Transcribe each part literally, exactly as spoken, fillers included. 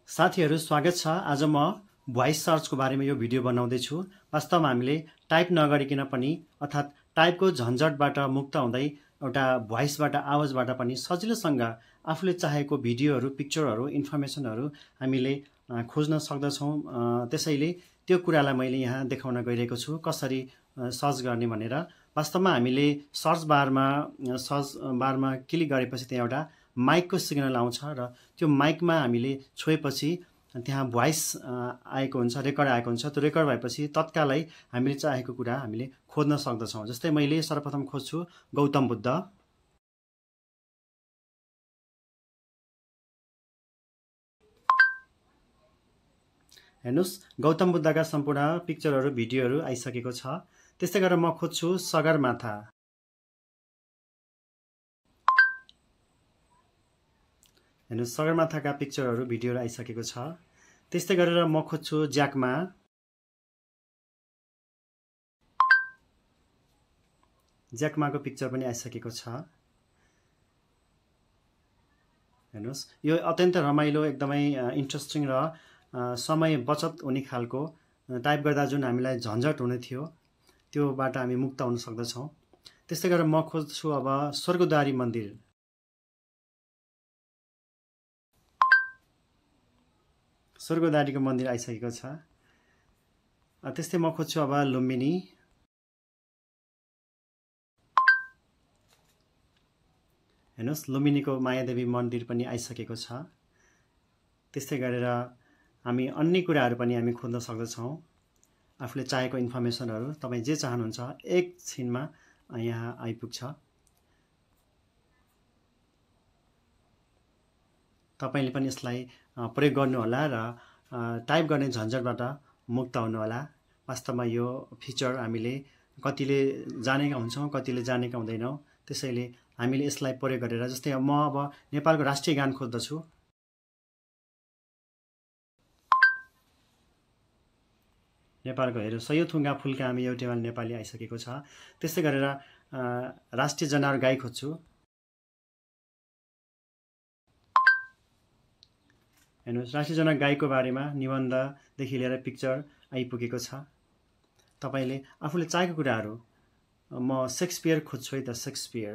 साथीहरु स्वागत छ। आज म भोइस सर्चको बारेमा यो भिडियो बनाउँदै छु। वास्तवमा हामीले टाइप नगरिकन पनि अर्थात् टाइपको झन्झटबाट मुक्त हुँदै एउटा भोइसबाट आवाजबाट पनि सजिलोसँग आफूले चाहेको भिडियोहरु, पिक्चरहरु, इन्फर्मेसनहरु हामीले खोज्न सक्दछौं। त्यसैले त्यो कुरालाई मैले यहाँ देखाउन गइरहेको छु कसरी सर्च गर्ने भनेर। वास्तवमा हामीले सर्च बारमा सर्च बारमा क्लिक गरेपछि त्यहाँ एउटा माइकको सिग्नल आउँछ र त्यो माइकमा हामीले छोएपछि त्यहाँ भोइस आएको हुन्छ, रेकर्ड आएको हुन्छ। त्यो रेकर्ड भएपछि तत्कालै हामीले चाहेको कुरा हामीले खोज्न सक्दछौं। जस्तै मैले सर्वप्रथम खोज्छु गौतम बुद्ध। हेर्नुस्, गौतम बुद्धका सम्पूर्ण पिक्चरहरु, भिडियोहरु आइसकेको छ। त्यस्तै गरेर म खोज्छु सगरमाथा। हेर्नुस्, सगरमाथाका पिक्चरहरु, भिडियोहरु आइसकेको छ। त्यस्तै गरेर म खोज्छु ज्याकमा। ज्याकमाको पिक्चर पनि आइसकेको छ। हेर्नुस्, यो अत्यन्त रमाइलो, एकदमै इन्ट्रेस्टिङ र समय बचत हुने खालको, टाइप गर्दा जुन हामीलाई झन्झट हुने थियो त्योबाट हामी मुक्त हुन सक्दछौं। त्यस्तै गरेर म खोज्छु अब स्वर्गद्वारी मन्दिर। स्वर्गद्वारीको मन्दिर आइसकेको छ। त्यस्तै म खोज्छु अब लुम्बिनी। हेर्नुस्, लुम्बिनीको मायादेवी मन्दिर पनि आइसकेको छ। त्यस्तै गरेर हामी अन्य कुराहरु पनि हामी खोज्न सक्दछौं। आफूले चाहेको इन्फर्मेसनहरु तपाई जे चाहनुहुन्छ एक छिनमा यहाँ आइपुग्छ। तपाईले पनि यसलाई प्रयोग गर्नुहोला र टाइप गर्ने झन्झटबाट मुक्त हुनुहोला। वास्तवमा यो फिचर हामीले कतिले जानेका हुन्छौं, कतिले जानेका हुँदैनौं। त्यसैले हामीले यसलाई प्रयोग गरेर, जस्तै म अब नेपालको राष्ट्रिय गान खोज्दछु। नेपालको हेरौँ, सयौं थुङ्गा फुलका हामी एउटै माल नेपाली आइसकेको छ। त्यस्तै गरेर राष्ट्रिय जनावर गाई खोज्छु। हेर्नुस्, राष्ट्रिय जनावर गाईको बारेमा निबन्धदेखि लिएर पिक्चर आइपुगेको छ। तपाईले आफूले चाहेको कुराहरु, म शेक्सपियर खोज्छु है त, शेक्सपियर।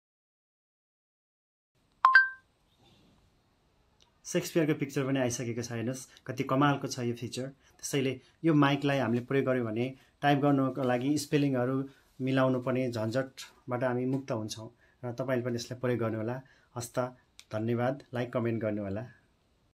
शेक्सपियरको पिक्चर पनि आइसकेको छ। हेर्नुस्, कति कमालको छ यो फिचर। त्यसैले यो माइकलाई हामीले प्रयोग गर्यौं भने टाइप गर्नको लागि स्पेलिङहरु मिलाउनु पर्ने झन्झटबाट हामी मुक्त हुन्छौं। र तपाईले पनि यसलाई प्रयोग गर्नुहोला। हस्त, धन्यवाद। लाइक, कमेन्ट गर्नुहोला।